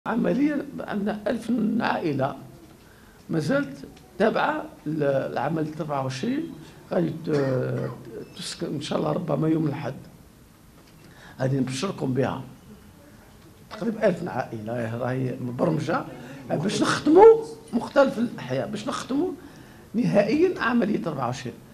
عمليا عندنا 1000 عائلة ما زالت تابعة لعملية 24 غادي تسكن إن شاء الله ربما يوم الأحد. غادي نبشركم بها تقريبا 1000 عائلة راهي مبرمجة باش نختموا مختلف الأحياء، باش نختموا نهائيا عملية 24.